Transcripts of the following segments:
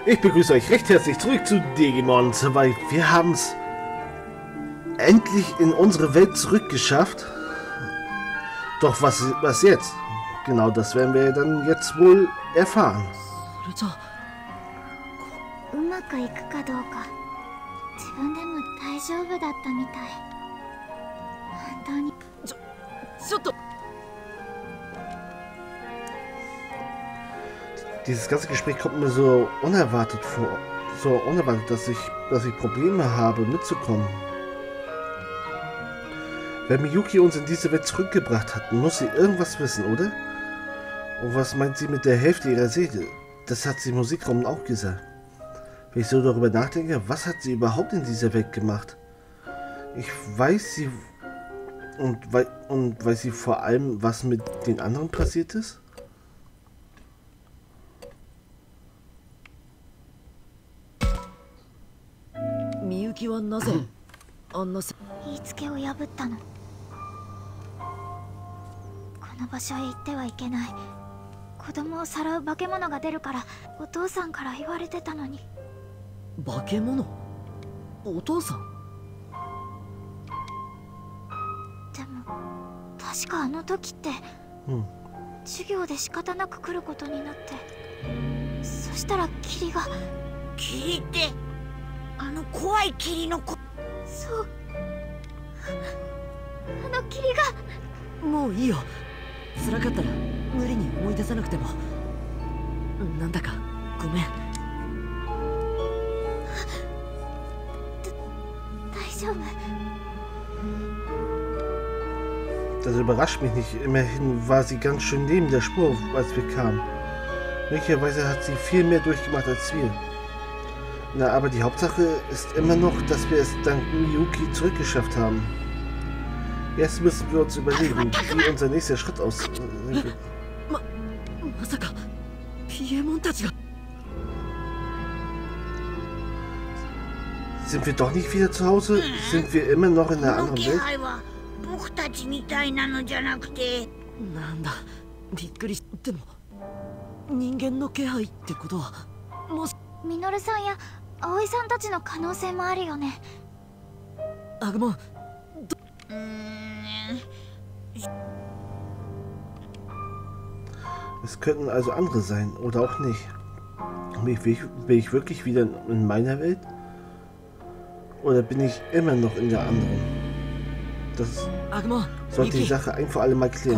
Ich begrüße euch recht herzlich zurück zu Digimon, weil wir haben es endlich in unsere Welt zurückgeschafft. Doch was jetzt? Genau das werden wir dann jetzt wohl erfahren. Dieses ganze Gespräch kommt mir so unerwartet vor. So unerwartet, dass ich Probleme habe, mitzukommen. Wenn Miyuki uns in diese Welt zurückgebracht hat, muss sie irgendwas wissen, oder? Und was meint sie mit der Hälfte ihrer Seele? Das hat sie im Musikraum auch gesagt. Wenn ich so darüber nachdenke, was hat sie überhaupt in dieser Welt gemacht? Ich weiß sie... Und weiß sie vor allem, was mit den anderen passiert ist? Miyukiはなぜあんな言いつけを破ったの。この場所へ行ってはいけない。子供をさらう化け物が出るからお父さんから言われてたのに。 化け物？お父さん？ でも確かあの時って、授業で仕方なく来ることになって、そしたら霧が。 霧って？あの怖い霧の子。 そう、あの霧が。 もういいよ。辛かったら無理に思い出さなくても。なんだかごめん。 大丈夫。 Das überrascht mich nicht. Immerhin war sie ganz schön neben der Spur, als wir kamen. Möglicherweise hat sie viel mehr durchgemacht als wir. Na, aber die Hauptsache ist immer noch, dass wir es dank Miyuki zurückgeschafft haben. Jetzt müssen wir uns überlegen, wie unser nächster Schritt aussieht. Sind wir doch nicht wieder zu Hause? Sind wir immer noch in einer anderen Welt? なんだ、びっくりして。でも人間の気配ってことはもしミノルさんや葵さんたちの可能性もあるよね。 アグモン。 Es könnten also andere sein oder auch nicht. Bin ich wirklich wieder in meiner Welt? Oder bin ich immer noch in der anderen? Das sollte die Sache ein für alle Mal klären.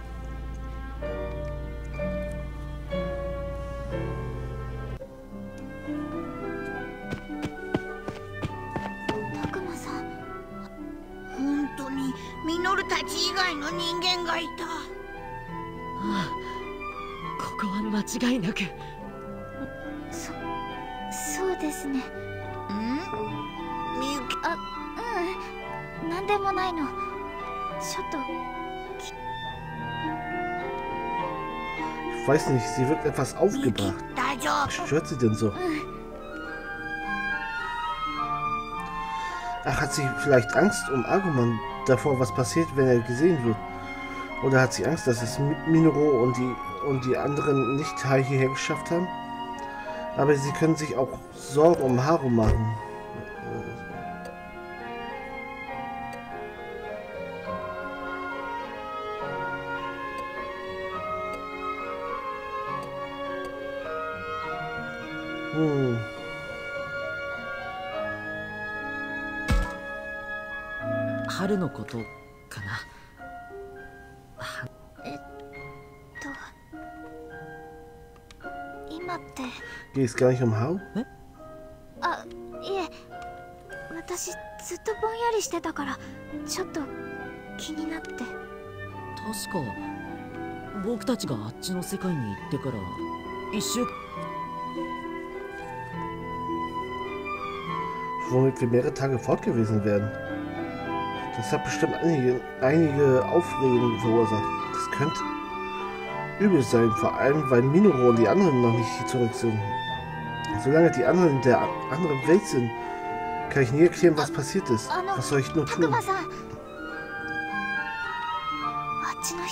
そうですね。みゆき、なんでもないの。ちょっと。 Ich weiß nicht, sie wirkt etwas aufgebracht. Was stört sie denn so? Ach, hat sie vielleicht Angst um Agumon davor, was passiert, wenn er gesehen wird? Oder hat sie Angst, dass es Minoru und die anderen nicht hierher geschafft haben? Aber sie können sich auch Sorgen um Haru machen. Haruのことかな。 今って。 Geht es gar nicht um Haru? あ、いえ。私ずっとぼんやりしてたからちょっと気になって。確か僕たちがあっちの世界に行ってから一週。 Womit wir mehrere Tage fort gewesen wären. Das hat bestimmt einige Aufregungen verursacht. Das könnte übel sein, vor allem weil Minoru und die anderen noch nicht hier zurück sind. Solange die anderen in der anderen Welt sind, kann ich nie erklären, was passiert ist. Was soll ich nur tun?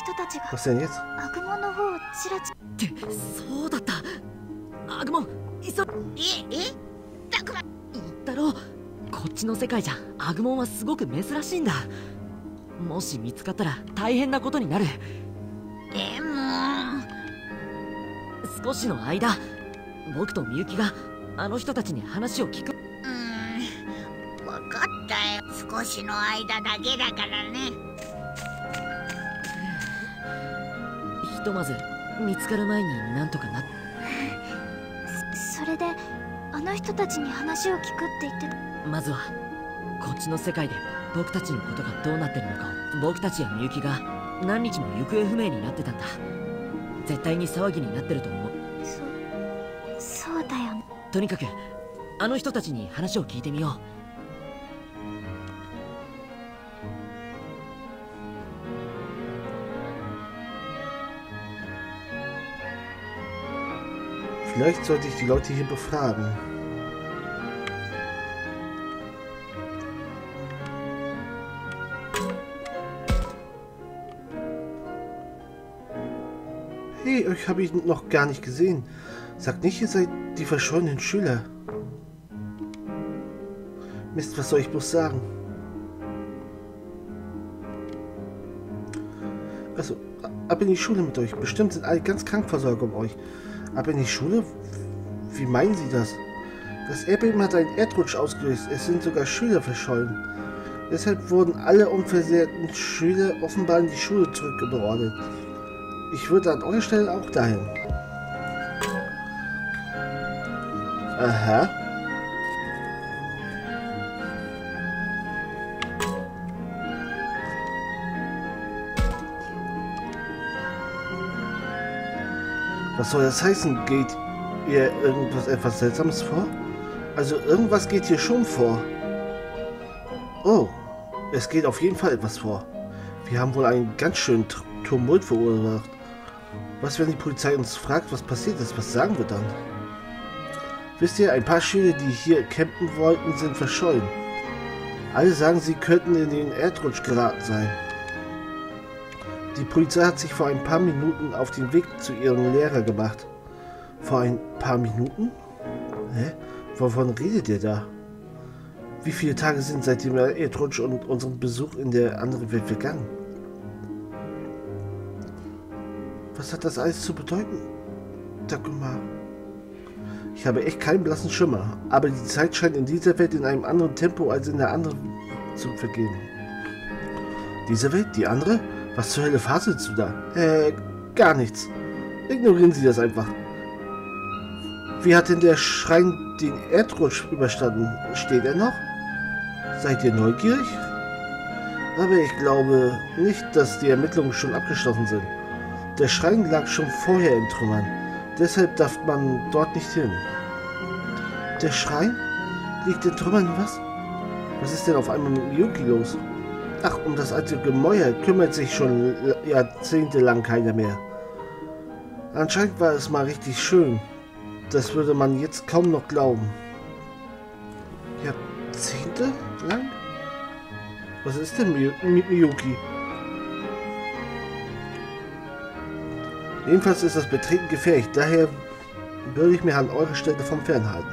Was denn jetzt? そうだった。アグモン、急そたくま言ったろ、こっちの世界じゃアグモンはすごく珍しいんだ。もし見つかったら大変なことになる。 でも少しの間、僕とみゆきがあの人たちに話を聞く。 分かったよ。少しの間だけだからね。 ひとまず見つかる前になんとかなっ。 それであの人たちに話を聞くって言ってた。 まずはこっちの世界で僕たちのことがどうなってるのかを。僕たちやみゆきが何日も行方不明になってたんだ。絶対に騒ぎになってると思う。 そうだよね。 とにかくあの人たちに話を聞いてみよう。 Vielleicht sollte ich die Leute hier befragen. Hey, euch habe ich noch gar nicht gesehen. Sagt nicht, ihr seid die verschollenen Schüler. Mist, was soll ich bloß sagen? Also, ab in die Schule mit euch. Bestimmt sind alle ganz krank vor Sorge um euch. Ab in die Schule? Wie meinen Sie das? Das Erdbeben hat einen Erdrutsch ausgelöst. Es sind sogar Schüler verschollen. Deshalb wurden alle unversehrten Schüler offenbar in die Schule zurückbeordert. Ich würde an eurer Stelle auch dahin. Aha. Was soll das heißen? Geht ihr etwas Seltsames vor? Also irgendwas geht hier schon vor. Oh, es geht auf jeden Fall etwas vor. Wir haben wohl einen ganz schönen Tumult verursacht. Was, wenn die Polizei uns fragt, was passiert ist? Was sagen wir dann? Wisst ihr, ein paar Schüler, die hier campen wollten, sind verschollen. Alle sagen, sie könnten in den Erdrutsch geraten sein. Die Polizei hat sich vor ein paar Minuten auf den Weg zu ihrem Lehrer gemacht. Vor ein paar Minuten? Hä? Wovon redet ihr da? Wie viele Tage sind seit dem Erdrutsch und unserem Besuch in der anderen Welt vergangen? Was hat das alles zu bedeuten? Takuma. Ich habe echt keinen blassen Schimmer, aber die Zeit scheint in dieser Welt in einem anderen Tempo als in der anderen zu vergehen. Diese Welt? Die andere? Was zur Hölle faselst du da? Gar nichts. Ignorieren Sie das einfach. Wie hat denn der Schrein den Erdrutsch überstanden? Steht er noch? Seid ihr neugierig? Aber ich glaube nicht, dass die Ermittlungen schon abgeschlossen sind. Der Schrein lag schon vorher in Trümmern. Deshalb darf man dort nicht hin. Der Schrein liegt in Trümmern, was? Was ist denn auf einmal mit Miyuki los? Ach, um das alte Gemäuer kümmert sich schon jahrzehntelang keiner mehr. Anscheinend war es mal richtig schön. Das würde man jetzt kaum noch glauben. Jahrzehntelang? Was ist denn mit Miyuki? Jedenfalls ist das Betreten gefährlich. Daher würde ich mir an eurer Stelle vom Fernhalten.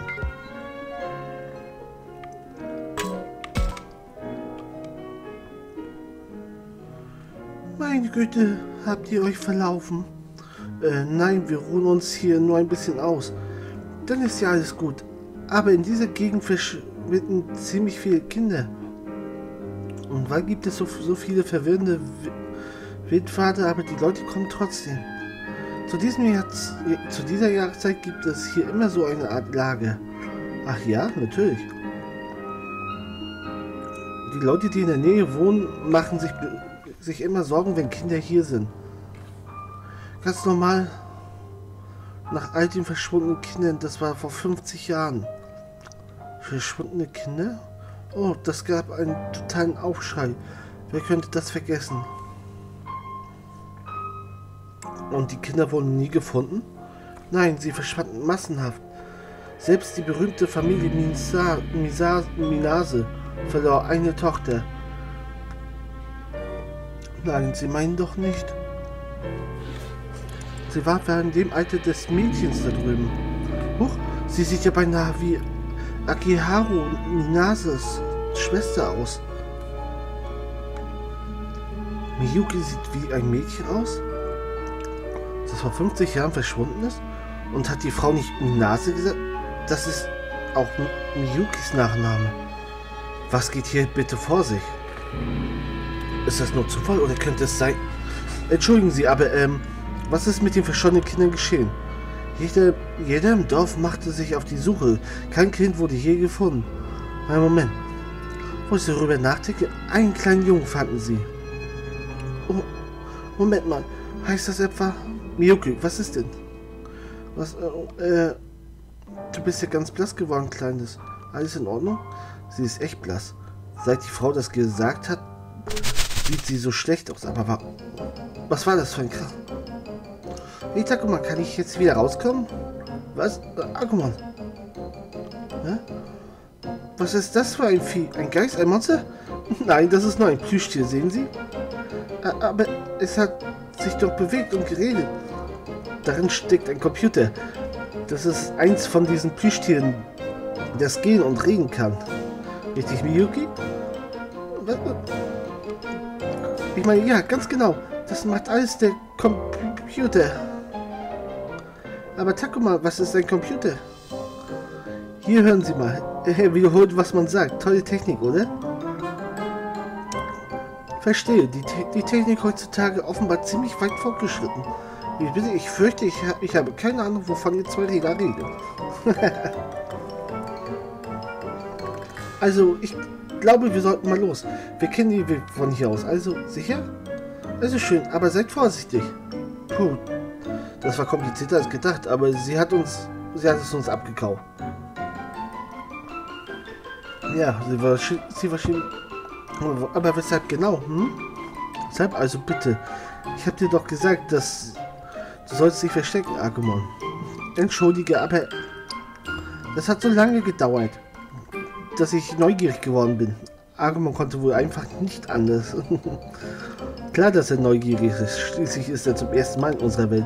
Meine Güte, habt ihr euch verlaufen? Nein, wir ruhen uns hier nur ein bisschen aus. Dann ist ja alles gut. Aber in dieser Gegend verschwinden ziemlich viele Kinder. Und weil gibt es so viele verwirrende Wildpfade, aber die Leute kommen trotzdem. Zu dieser Jahreszeit gibt es hier immer so eine Art Lager. Ach ja, natürlich. Die Leute, die in der Nähe wohnen, machen sich immer Sorgen, wenn Kinder hier sind. Ganz normal. Nach all den verschwundenen Kindern, das war vor 50 Jahren. Verschwundene Kinder? Oh, das gab einen totalen Aufschrei. Wer könnte das vergessen? Und die Kinder wurden nie gefunden? Nein, sie verschwanden massenhaft. Selbst die berühmte Familie Minase verlor eine Tochter. Nein, Sie meinen doch nicht. Sie war während dem Alter des Mädchens da drüben. Huch, Sie sieht ja beinahe wie Akiharu Minases Schwester aus. Miyuki sieht wie ein Mädchen aus, das vor 50 Jahren verschwunden ist. Und hat die Frau nicht Minase gesagt? Das ist auch Miyukis Nachname. Was geht hier bitte vor sich? Ist das nur Zufall oder könnte es sein... Entschuldigen Sie, aber was ist mit den verschollenen Kindern geschehen? Jeder im Dorf machte sich auf die Suche. Kein Kind wurde je gefunden. Einen Moment. Wo ich darüber nachdenke, einen kleinen Jungen fanden sie. Oh, Moment mal. Heißt das etwa... Miyuki, was ist denn? Was, du bist ja ganz blass geworden, Kleines. Alles in Ordnung? Sie ist echt blass. Seit die Frau das gesagt hat, sieht sie so schlecht aus. Aber was war das für ein Krach? Hey, Takuma, kann ich jetzt wieder rauskommen? Was? Agumon. Hä? Was ist das für ein Vieh? Ein Geist? Ein Monster? Nein, das ist nur ein Plüschtier, sehen Sie? Aber es hat sich doch bewegt und geredet. Darin steckt ein Computer. Das ist eins von diesen Plüschtieren, das gehen und reden kann. Richtig, Miyuki? Ich meine, ja, ganz genau. Das macht alles der Computer. Aber Takuma, was ist ein Computer? Hier hören Sie mal. Er wiederholt, was man sagt. Tolle Technik, oder? Verstehe. Die Technik heutzutage offenbar ziemlich weit fortgeschritten. Ich fürchte, ich habe keine Ahnung, wovon ihr zwei Räder redet. Also, ich glaube, wir sollten mal los. Wir kennen die Weg von hier aus. Also, sicher? Also schön, aber seid vorsichtig. Puh, das war komplizierter als gedacht, aber sie hat es uns abgekauft. Ja, sie war schön. Aber weshalb genau? Weshalb? Also bitte. Ich habe dir doch gesagt, dass du sollst dich verstecken, Agumon. Entschuldige, aber das hat so lange gedauert, dass ich neugierig geworden bin. Agumon konnte wohl einfach nicht anders. Klar, dass er neugierig ist. Schließlich ist er zum ersten Mal in unserer Welt.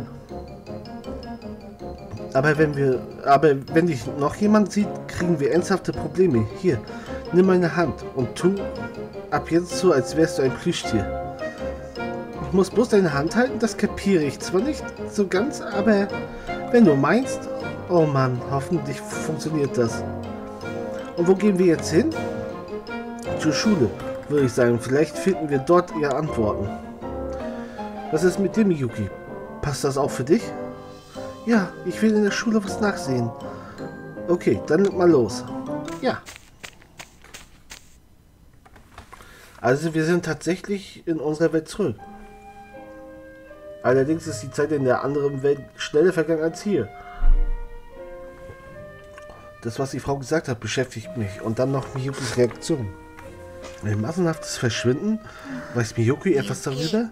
Aber wenn dich noch jemand sieht, kriegen wir ernsthafte Probleme. Hier, nimm meine Hand und tu ab jetzt so, als wärst du ein Plüschtier. Ich muss bloß deine Hand halten, das kapiere ich zwar nicht so ganz, aber wenn du meinst... Oh Mann, hoffentlich funktioniert das. Und wo gehen wir jetzt hin? Zur Schule, würde ich sagen. Vielleicht finden wir dort ihre Antworten. Was ist mit dem, Miyuki? Passt das auch für dich? Ja, ich will in der Schule was nachsehen. Okay, dann mal los. Ja. Also wir sind tatsächlich in unserer Welt zurück. Allerdings ist die Zeit in der anderen Welt schneller vergangen als hier. Das, was die Frau gesagt hat, beschäftigt mich. Und dann noch Miyukis Reaktion. Ein massenhaftes Verschwinden? Weiß Miyuki etwas darüber?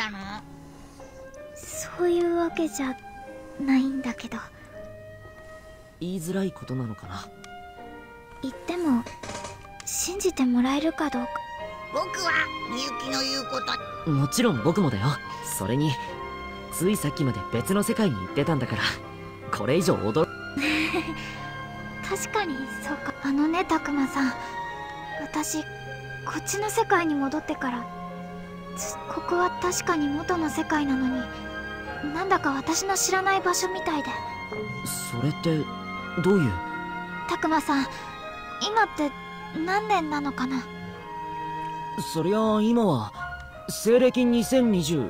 こっちの世界に戻ってからここは確かに元の世界なのになんだか私の知らない場所みたいで。 それってどういう？ たくまさん、今って何年なのかな？ そりゃ今は西暦2020。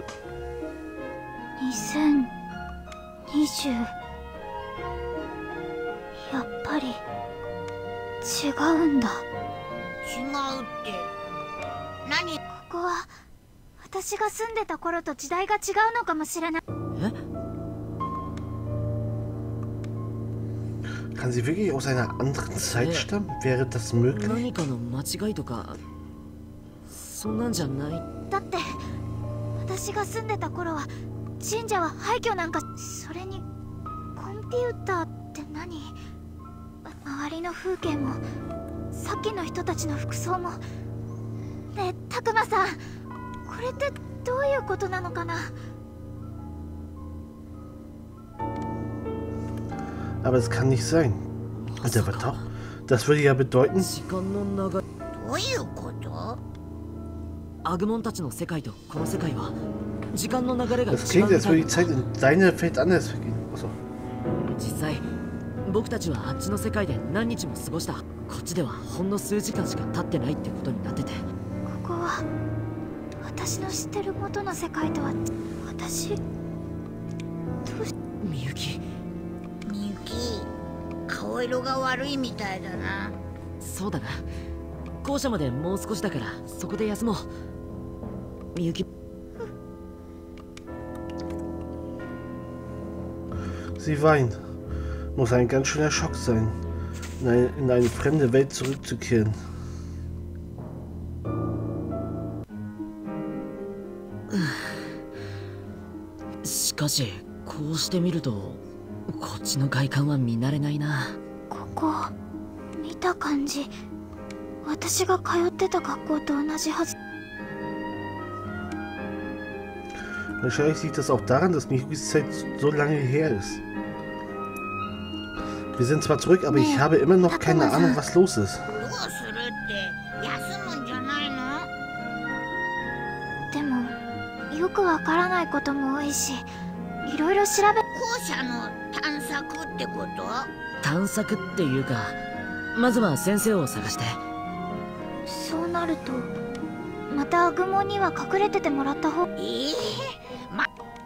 やっぱり違うんだ。 違うって何？ ここは私が住んでた頃と時代が違うのかもしれない。 え ？Kann sie wirklich aus einer anderen Zeit stammen? Wäre das möglich? 何かの間違いとかそんなんじゃない。 だって私が住んでた頃は神社は廃墟なんか。それにコンピューターって何？周りの風景もさっきの人たちの服装も。ねえ、たくまさん、これってどういうことなのかな Aber es kann nicht sein. Der wird doch. Das würde ja bedeuten. 時間の流れ。 どういうこと？ アグモンたちの世界とこの世界は時間の流れが違う Das み klingt, た als würde い die Zeit in deiner Welt anders vergehen. Achso. 実際僕たちはあっちの世界で何日も過ごした。こっちではほんの数時間しか経ってないってことになってて。 ここは私の知ってる元の世界とは。私どうし。 みゆき。 みゆき、顔色が悪いみたいだな。 そうだな。校舎までもう少しだからそこで休もう。みゆき。 Sie weint. Muss ein ganz schöner Schock sein, in eine fremde Welt zurückzukehren. Aber こうして見るとこっちの外観は見慣れないな。 ここ見た感じ、私が通ってた学校と同じはず。 Wahrscheinlich liegt das auch daran, dass Miyukis Zeit so lange her ist. Wir sind zwar zurück, aber ich habe immer noch keine Ahnung, was los ist. どうするって休むんじゃないの？ でもよくわからないことも多いし、いろいろ調べ。 校舎の探索ってこと？ 探索っていうか、まずは先生を探して。 そうなるとまたアグモンには隠れててもらった方。 ま。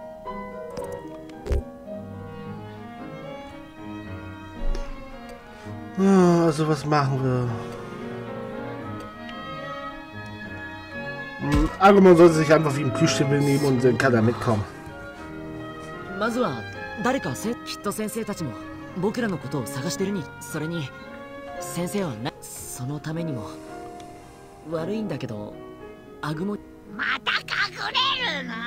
Also was machen wir? Agumon sollte sich einfach wie im Kühlstempel nehmen und dann kann er mitkommen. まずは誰かきっと先生たちも僕らのことを探してるに。それに先生はそのためにも悪いんだけどアグモ。 また隠れるの？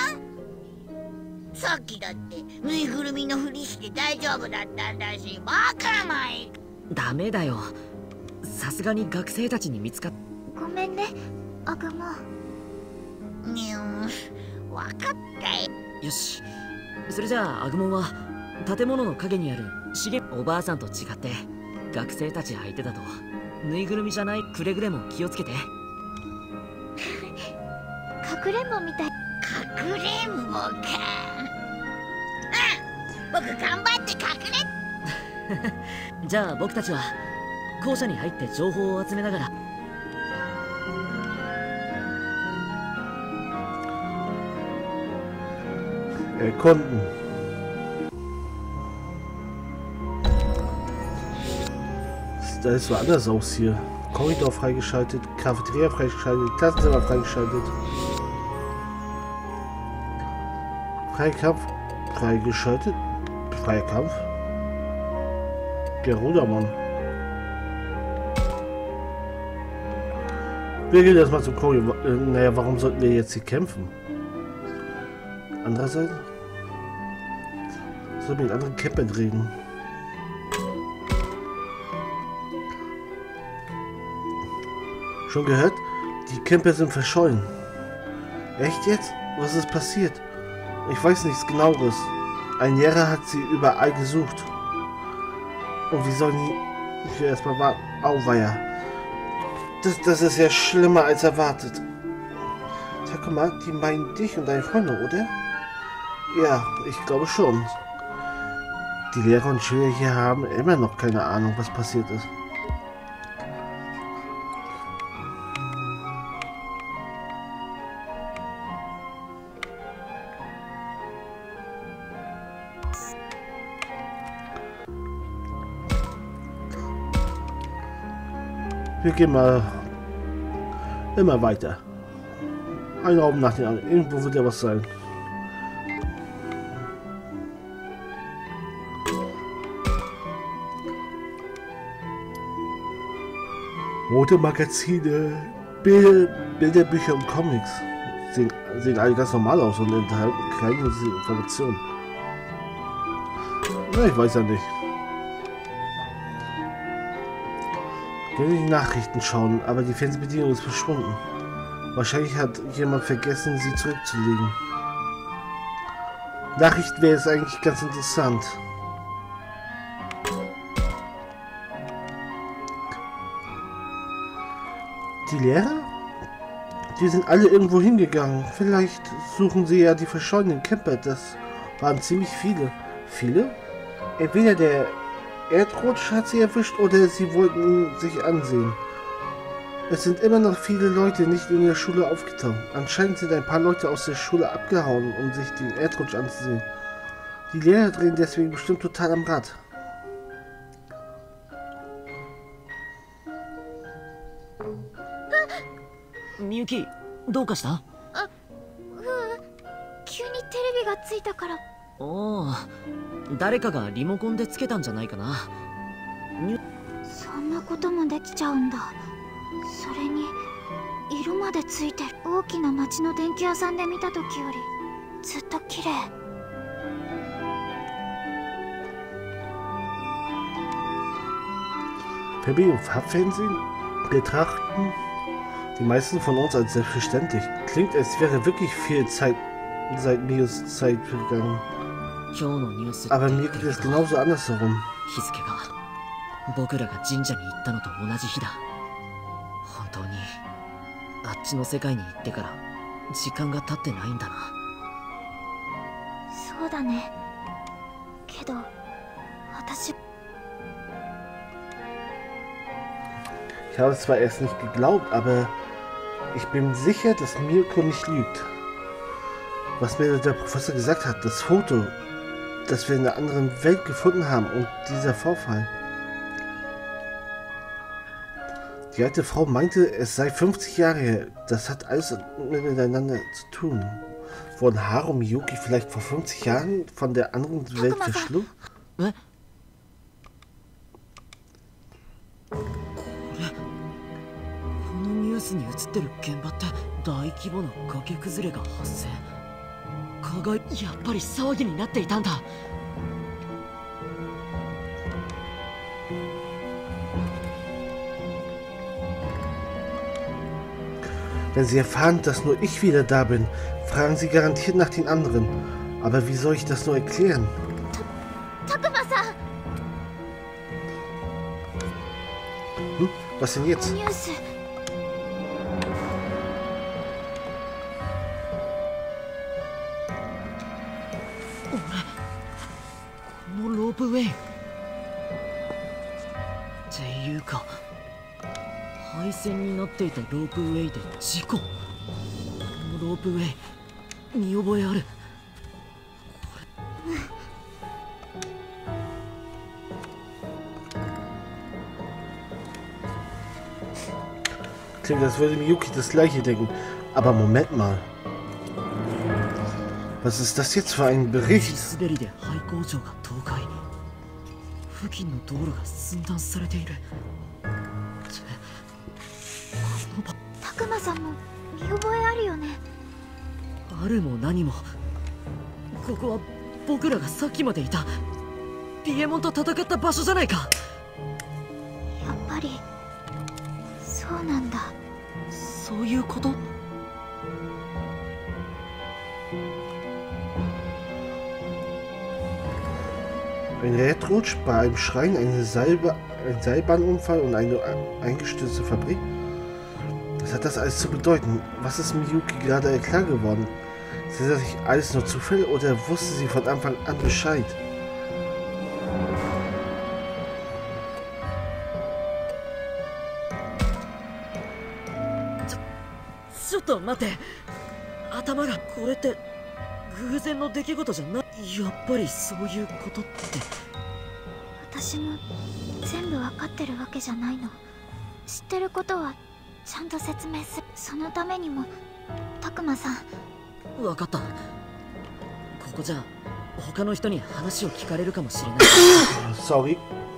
さっきだってぬいぐるみのふりして大丈夫だったんだし、バカまい。 ダメだよ。さすがに学生たちに見つかっ。 ごめんね、アグモン。 にゅー、わかったよ。 よし。それじゃあアグモンは建物の陰にある茂。おばあさんと違って学生たち相手だとぬいぐるみじゃない。くれぐれも気をつけて。 かくれんぼみたい。 かくれんぼか。僕頑張って隠れ。 じゃあ僕たちは校舎に入って情報を集めながら。 Erkunden. Da ist so anders aus hier. Korridor freigeschaltet, Cafeteria freigeschaltet, Klassenzimmer freigeschaltet. Freikampf freigeschaltet. Freier Kampf. Der Rudermann. Wir gehen erstmal zum Korridor. Naja, warum sollten wir jetzt hier kämpfen? Andererseits soll mit anderen Campern reden. Schon gehört? Die Camper sind verschollen. Echt jetzt? Was ist passiert? Ich weiß nichts Genaueres. Ein Lehrer hat sie überall gesucht. Und wie sollen die hier erstmal warten? Auweia. Das ist ja schlimmer als erwartet. Tja, guck mal, die meinen dich und deine Freunde, oder? Ja, ich glaube schon. Die Lehrer und Schüler hier haben immer noch keine Ahnung, was passiert ist. Wir gehen mal immer weiter. Ein Raum nach dem anderen. Irgendwo wird ja was sein. Rote Magazine, Bilderbücher und Comics. Sehen alle ganz normal aus und enthalten kleine Informationen. Na, ich weiß ja nicht. Ich will die Nachrichten schauen, aber die Fernsehbedienung ist verschwunden. Wahrscheinlich hat jemand vergessen, sie zurückzulegen. Nachrichten wäre es eigentlich ganz interessant. Die Lehrer? Die sind alle irgendwo hingegangen. Vielleicht suchen sie ja die verschollenen Camper. Das waren ziemlich viele. Viele? Entweder der Erdrutsch hat sie erwischt oder sie wollten ihn sich ansehen. Es sind immer noch viele Leute nicht in der Schule aufgetaucht. Anscheinend sind ein paar Leute aus der Schule abgehauen, um sich den Erdrutsch anzusehen. Die Lehrer drehen deswegen bestimmt total am Rad. Miyuki, どうかした？ 急にテレビがついたから。 おお、誰かがリモコンでつけたんじゃないかな。 そんなこともできちゃうんだ。それに色までついてる。大きな町の電気屋さんで見た時よりずっと綺麗。 Fernsehen und Farbfernsehen betrachten die meisten von uns als selbstverständlich. Klingt, als wäre wirklich viel Zeit seit Mios Zeit vergangen. Aber mir geht es genauso andersherum. 日付が僕らが神社に行ったのと同じ日だ。本当にあっちの世界に行ってから時間が経ってないんだな。 そうだね。けど私 Ich habe es zwar erst nicht geglaubt, aber ich bin sicher, dass Mirko nicht lügt. Was mir der Professor gesagt hat, das Foto, das wir in einer anderen Welt gefunden haben und dieser Vorfall. Die alte Frau meinte, es sei 50 Jahre her. Das hat alles miteinander zu tun. Wurden Haru und Miyuki vielleicht vor 50 Jahren von der anderen Welt verschluckt? Was? ニュースに映ってる現場って大規模な崖崩れが発生。やっぱり騒ぎになっていたんだ。 Wenn Sie erfahren, dass nur ich wieder da bin, fragen Sie garantiert nach den anderen. Aber wie soll ich das nur erklären? Takuma-san! Hm? Was denn jetzt? News. ロープウェイっていうか廃線になっていたロープウェイで事故。このロープウェイ見覚えある。 Klingt, als würde Miyuki das gleiche denken. Aber Moment mal. Was ist das jetzt für ein Bericht? Takuma-sanも見覚えあるよね。 あるも何も。ここは僕らがさっきまでいたピエモンと戦った場所じゃないか。 やっぱりそうなんだ。 そういうこと？ Ein Erdrutsch bei einem Schrein, ein Seilbahnunfall und eine eingestürzte Fabrik. Was hat das alles zu bedeuten? Was ist Miyuki gerade klar geworden? Ist das nicht alles nur Zufall oder wusste sie von Anfang an Bescheid? Warte, 頭がこれって偶然の出来事じゃない。やっぱりそういうことって。 私も全部わかってるわけじゃないの。知ってることはちゃんと説明する。そのためにもタクマさん。 わかった。ここじゃ他の人に話を聞かれるかもしれない。 Sorry.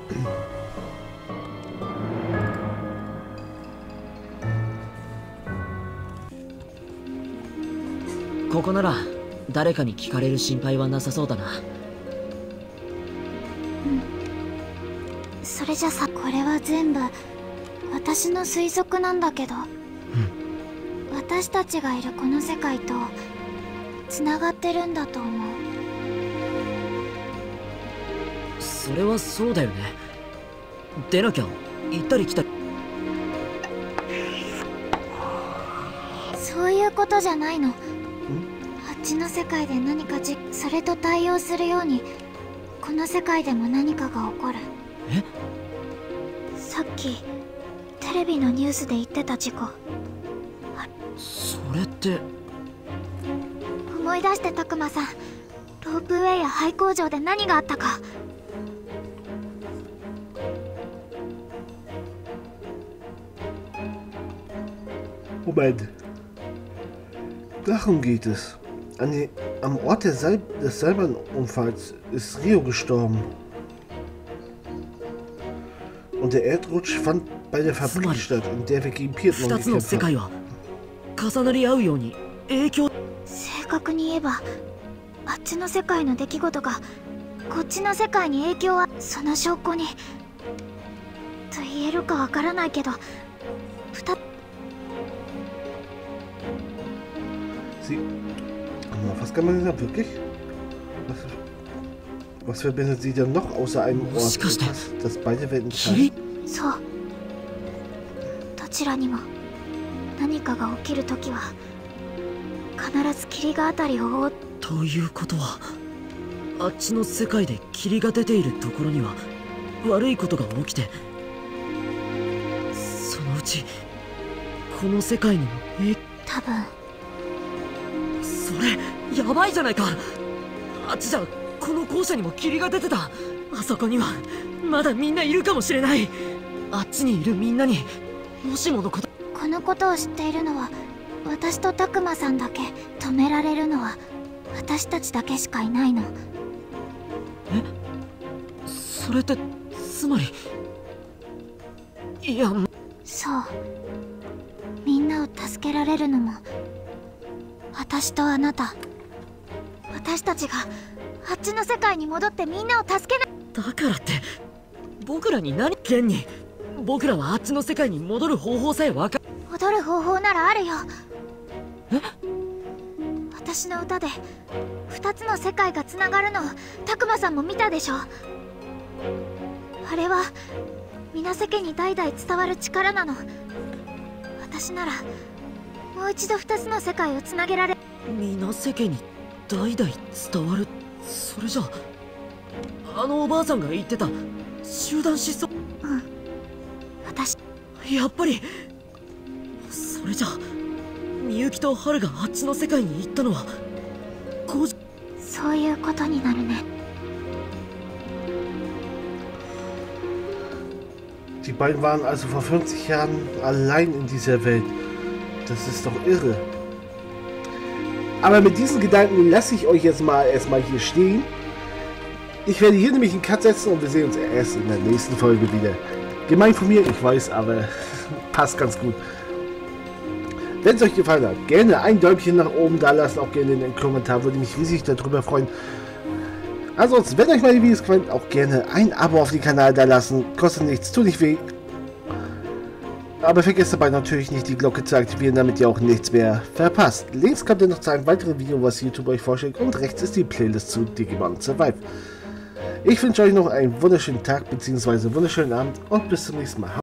ここなら誰かに聞かれる心配はなさそうだな。 うん。それじゃさ、これは全部私の推測なんだけど、私たちがいるこの世界とつながってるんだと思う。 それはそうだよね。でなきゃ行ったり来たり。 ことじゃないの。あっちの世界で何かそれと対応するようにこの世界でも何かが起こる。 え？ さっきテレビのニュースで言ってた事故。 それって。 思い出してたくまさん、ロープウェイや廃工場で何があったか。 Moment. Darum geht es. Am Ort des Seilbahnunfalls ist Rio gestorben. Und der Erdrutsch fand bei der Fabrik statt, in der wir gegen Pietro gekämpft haben. 重なり合うように影響。 正確に言えば、あっちの世界の出来事がこっちの世界に影響はその証拠にと言えるかわからないけど、 Was kann man denn da wirklich? Was verbindet sie denn noch außer einem Ort, das beide Welten teilt? そう。どちらにも何かが起きるときは必ず霧があたりを覆う。 ということは、あっちの世界で霧が出ているところには悪いことが起きて、そのうちこの世界にも多分。 それやばいじゃないか。あっちじゃこの校舎にも霧が出てた。あそこにはまだみんないるかもしれない。あっちにいるみんなにもしものこと。 このことを知っているのは私とタクマさんだけ。止められるのは私たちだけしかいないの。 え？それってつまり。いや、 そう。みんなを助けられるのも私とあなた、私たちがあっちの世界に戻ってみんなを助けな。 だからって僕らに何現に。僕らはあっちの世界に戻る方法さえ分か。 戻る方法ならあるよ。 え？ 私の歌で2つの世界がつながるのをタクマさんも見たでしょ。あれは水瀬家に代々伝わる力なの。私ならもう一度2つの世界をつなげられ。 水瀬家に代々伝わる。それじゃあのおばあさんが言ってた集団失踪。 うん、私。 やっぱり。それじゃあみゆきとハルがあっちの世界に行ったのはそういうことになるね。 Die beiden waren also vor 50 Jahren allein in dieser Welt. Das ist doch irre. Aber mit diesen Gedanken lasse ich euch jetzt mal erstmal hier stehen. Ich werde hier nämlich einen Cut setzen und wir sehen uns erst in der nächsten Folge wieder. Gemein von mir, ich weiß, aber passt ganz gut. Wenn es euch gefallen hat, gerne ein Däumchen nach oben da lassen, auch gerne in den Kommentar, würde mich riesig darüber freuen. Ansonsten, wenn euch meine Videos gefallen, auch gerne ein Abo auf den Kanal da lassen, kostet nichts, tut nicht weh. Aber vergesst dabei natürlich nicht die Glocke zu aktivieren, damit ihr auch nichts mehr verpasst. Links kommt ihr noch zu einem weiteren Video, was YouTube euch vorschlägt, und rechts ist die Playlist zu Digimon Survive. Ich wünsche euch noch einen wunderschönen Tag bzw. wunderschönen Abend und bis zum nächsten Mal.